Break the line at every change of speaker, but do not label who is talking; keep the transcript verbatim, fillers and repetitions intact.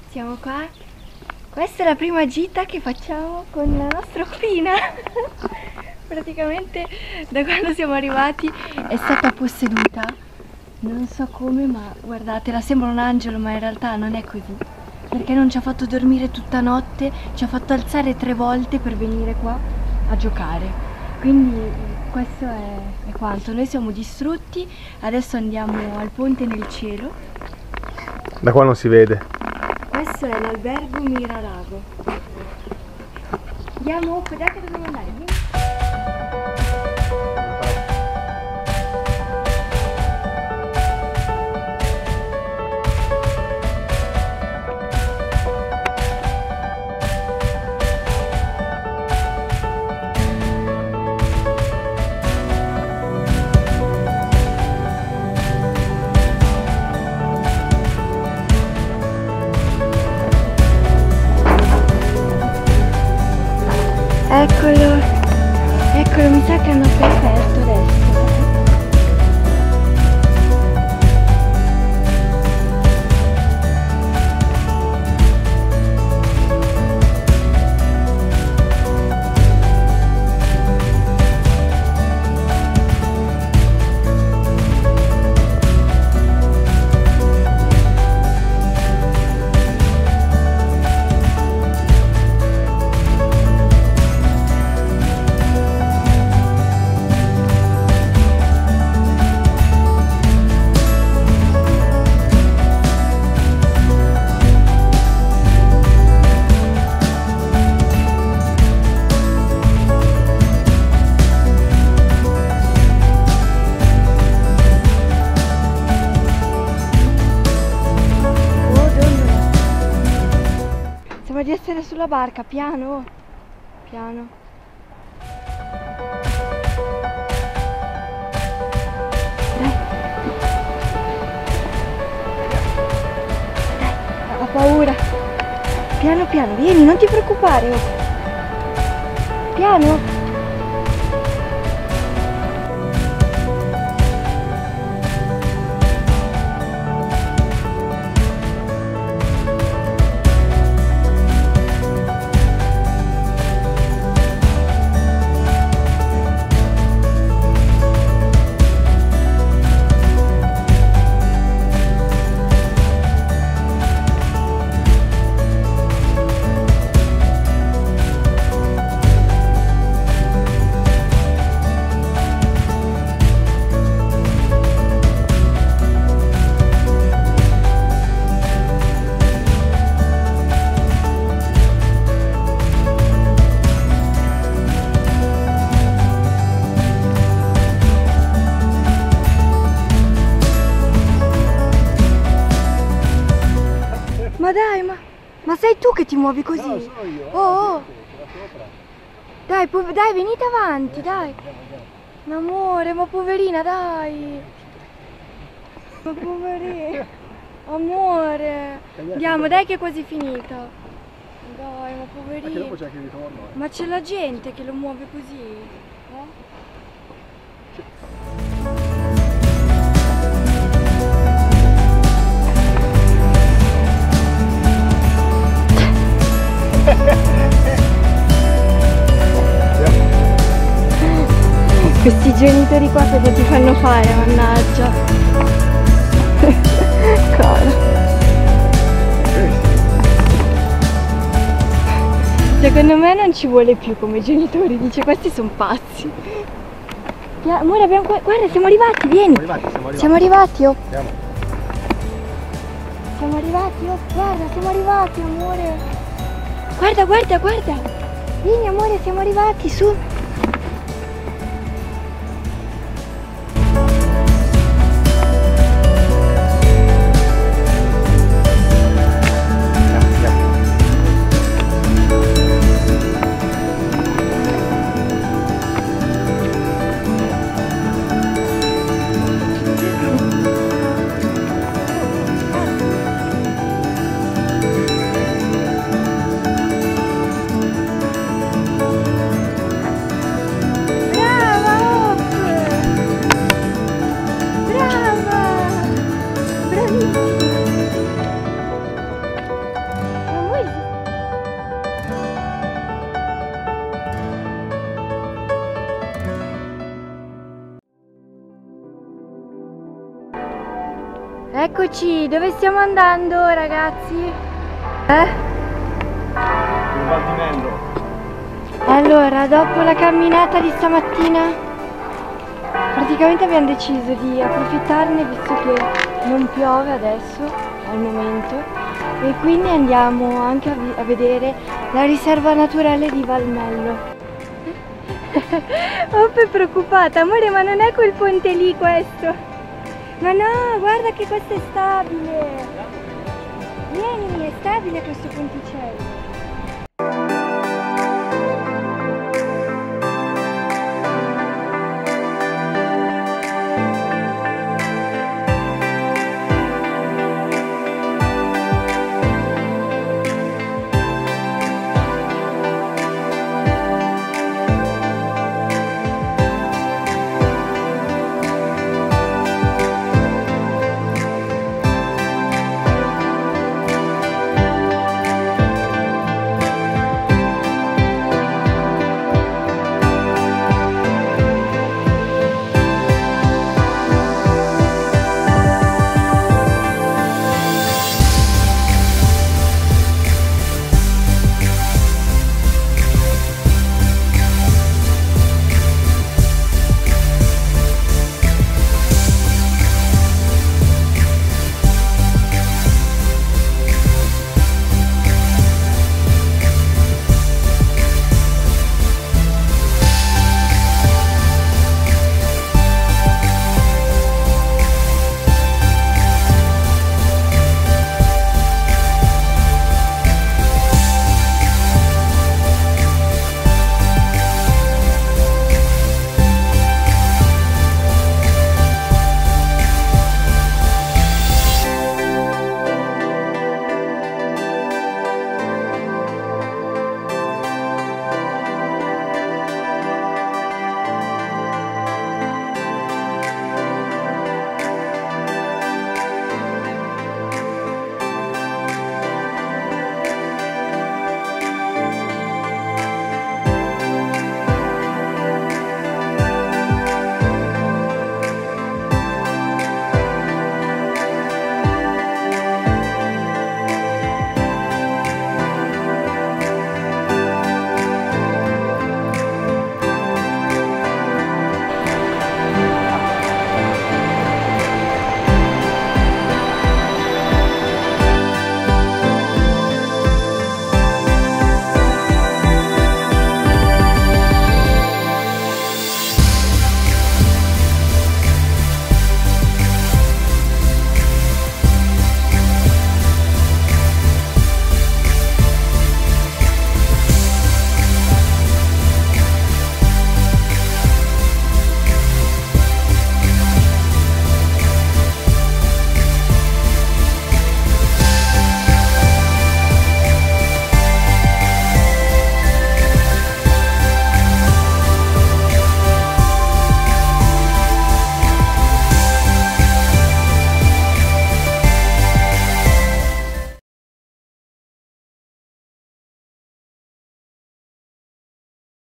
Siamo qua. Questa è la prima gita che facciamo con la nostra Occhina. Praticamente da quando siamo arrivati è stata posseduta. Non so come, ma guardatela, sembra un angelo, ma in realtà non è così. Perché non ci ha fatto dormire tutta notte, ci ha fatto alzare tre volte per venire qua a giocare. Quindi questo è, è quanto. Noi siamo distrutti, adesso andiamo al ponte nel cielo.
Da qua non si vede.
Questo è l'albergo Miralago. Andiamo, dai che dobbiamo andare. Vieni. Eccolo, eccolo, mi sa che hanno appena aperto adesso. Di essere sulla barca, piano, piano. Dai. Dai, ho paura. Piano piano, vieni, non ti preoccupare. Piano. Ma dai, ma, ma sei tu che ti muovi così?
No, sono io.
Oh, oh. Dai, dai, venite avanti, dai. Ma amore, ma poverina, dai. Ma poverina. Amore. Andiamo, dai che è quasi finita. Dai, ma poverina.
Anche dopo c'è anche il ritorno.
Ma c'è la gente che lo muove così. Eh? Questi genitori qua cosa ti fanno fare, mannaggia. Cara. Secondo me non ci vuole più come genitori, dice questi sono pazzi. Amore, abbiamo qua... guarda, siamo arrivati, vieni. Siamo arrivati, siamo arrivati. Siamo arrivati, oh.
Andiamo.
Siamo arrivati, oh, guarda, siamo arrivati, amore. Guarda, guarda, guarda. Vieni, amore, siamo arrivati, su. Eccoci, dove stiamo andando ragazzi? Eh?
Il Val di Mello.
Allora, dopo la camminata di stamattina, praticamente abbiamo deciso di approfittarne visto che non piove adesso, al momento, e quindi andiamo anche a, a vedere la riserva naturale di Valmello. Oppe è preoccupata, amore, ma non è quel ponte lì questo? Ma no, guarda che questo è stabile! Vieni, è stabile questo ponticello!